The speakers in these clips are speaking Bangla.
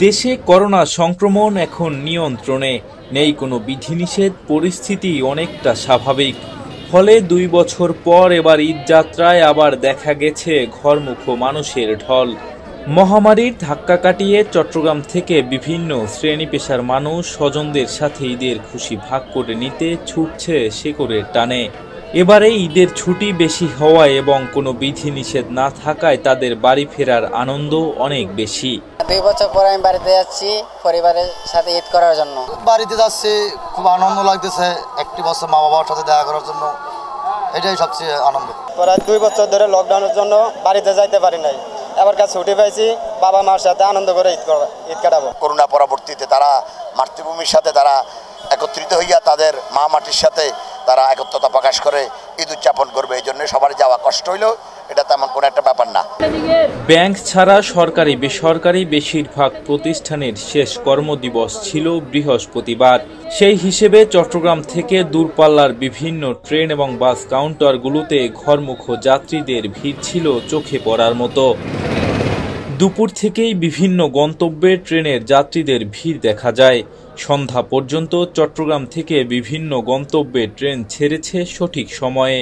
দেশে করোনা সংক্রমণ এখন নিয়ন্ত্রণে, নেই কোনো বিধিনিষেধ, পরিস্থিতি অনেকটা স্বাভাবিক। ফলে 2 বছর পর এবার ঈদযাত্রায় আবার দেখা গেছে ঘরমুখো মানুষের ঢল। মহামারীর ধাক্কা কাটিয়ে চট্টগ্রাম থেকে বিভিন্ন শ্রেণী পেশার মানুষ স্বজনদের সাথে ঈদের খুশি ভাগ করে নিতে ছুটছে শেকড়ের টানে। এবারে ঈদের ছুটি বেশি হওয়ায় এবং কোনো বিধিনিষেধ না থাকায় তাদের বাড়ি ফেরার আনন্দ অনেক বেশি। 2 বছর পর আমি বাড়িতে যাচ্ছি পরিবারের সাথে ঈদ করার জন্য। বাড়িতে যাচ্ছি, খুব আনন্দ লাগতেছে। একটি বছর মা বাবার সাথে দেখা করার জন্য, এটাই সবচেয়ে আনন্দ। প্রায় 2 বছর ধরে লকডাউনের জন্য বাড়িতে যাইতে পারি নাই, এবার কাছে ছুটি পাইছি, বাবা মার সাথে আনন্দ করে ঈদ কাটাবো। করোনা পরবর্তীতে তারা মাতৃভূমির সাথে তারা একত্রিত হইয়া তাদের মা মাটির সাথে তারা একত্রতা প্রকাশ করে ঈদ উদযাপন করবে। এই জন্য সবার যাওয়া কষ্ট হইলেও এটা তেমন কোনো একটা ব্যাপার না। ব্যাংক ছাড়া সরকারি বেসরকারি বেশিরভাগ প্রতিষ্ঠানের শেষ কর্মদিবস ছিল বৃহস্পতিবার। সেই হিসেবে চট্টগ্রাম থেকে দূরপাল্লার বিভিন্ন ট্রেন এবং বাস কাউন্টারগুলোতে ঘরমুখো যাত্রীদের ভিড় ছিল চোখে পড়ার মতো। দুপুর থেকেই বিভিন্ন গন্তব্যে ট্রেনের যাত্রীদের ভিড় দেখা যায়। সন্ধ্যা পর্যন্ত চট্টগ্রাম থেকে বিভিন্ন গন্তব্যে ট্রেন ছেড়েছে সঠিক সময়ে।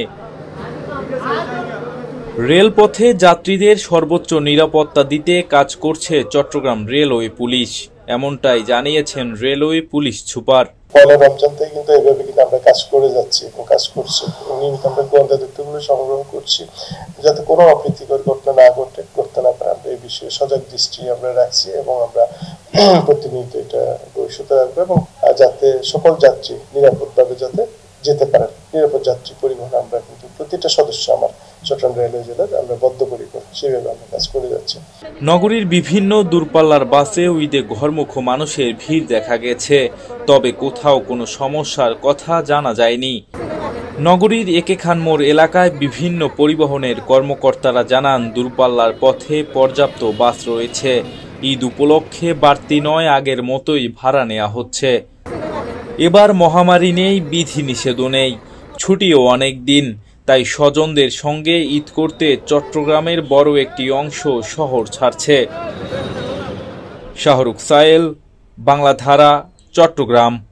রেলপথে যাত্রীদের সর্বোচ্চ নিরাপত্তা দিতে কাজ করছে চট্টগ্রাম রেলওয়ে পুলিশ, এমনটাই জানিয়েছেন রেলওয়ে পুলিশ সুপার। পয়লা রমজান থেকে কিন্তু এইভাবে কিন্তু আমরা কাজ করে যাচ্ছি এবং কাজ করছি। নিয়মিত আমরা গোয়েন্দা তথ্যগুলো সংগ্রহ করছি যাতে কোনো অপ্রীতিকর ঘটনা না করতে না পারে। আমরা এই বিষয়ে সজাগ দৃষ্টি আমরা রাখছি এবং আমরা প্রতিনিয়ত এটা ভবিষ্যতে রাখবো এবং যাতে সকল যাত্রী নিরাপদভাবে যাতে যেতে পারেন। নিরাপদ যাত্রী পরিবহন আমরা কিন্তু প্রতিটা সদস্য আমার চট্টগ্রাম রেলওয়ে জেলার আমরা বদ্ধপরিকর, সেভাবে আমরা কাজ করে যাচ্ছি। নগরীর বিভিন্ন দূরপাল্লার বাসে ঈদে ঘরমুখো মানুষের ভিড় দেখা গেছে, তবে কোথাও কোনো সমস্যার কথা জানা যায়নি। নগরীর একে খান মোড় এলাকায় বিভিন্ন পরিবহনের কর্মকর্তারা জানান, দূরপাল্লার পথে পর্যাপ্ত বাস রয়েছে। ঈদ উপলক্ষে বাড়তি নয়, আগের মতোই ভাড়া নেওয়া হচ্ছে। এবার মহামারী নেই, বিধিনিষেধও নেই, ছুটিও অনেক দিন, তাই স্বজনদের সঙ্গে ঈদ করতে চট্টগ্রামের বড় একটি অংশ শহর ছাড়ছে। শাহরুখ সায়েল, বাংলাধারা, চট্টগ্রাম।